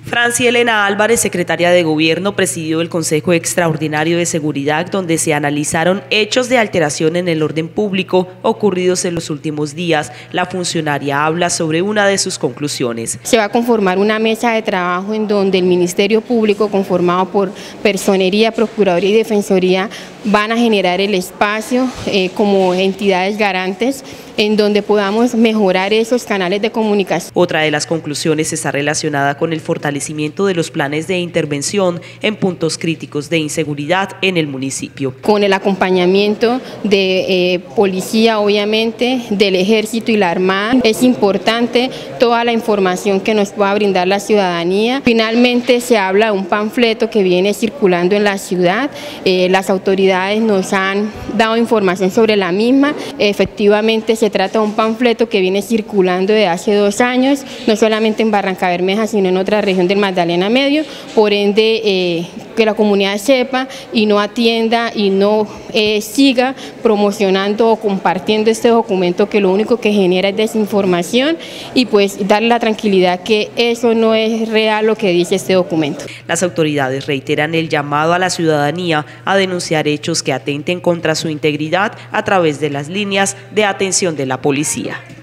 Franci Elena Álvarez, secretaria de Gobierno, presidió el Consejo Extraordinario de Seguridad, donde se analizaron hechos de alteración en el orden público ocurridos en los últimos días. La funcionaria habla sobre una de sus conclusiones. Se va a conformar una mesa de trabajo en donde el Ministerio Público, conformado por Personería, Procuraduría y Defensoría, van a generar el espacio como entidades garantes en donde podamos mejorar esos canales de comunicación. Otra de las conclusiones está relacionada con el fortalecimiento de los planes de intervención en puntos críticos de inseguridad en el municipio. Con el acompañamiento de policía, obviamente, del Ejército y la Armada, es importante toda la información que nos pueda brindar la ciudadanía. Finalmente se habla de un panfleto que viene circulando en la ciudad. Las autoridades nos han dado información sobre la misma. Efectivamente se trata de un panfleto que viene circulando desde hace 2 años, no solamente en Barrancabermeja, sino en otra región del Magdalena Medio. Por ende, que la comunidad sepa y no atienda y no siga promocionando o compartiendo este documento, que lo único que genera es desinformación, y pues darle la tranquilidad que eso no es real lo que dice este documento. Las autoridades reiteran el llamado a la ciudadanía a denunciar hechos que atenten contra su integridad a través de las líneas de atención de la policía.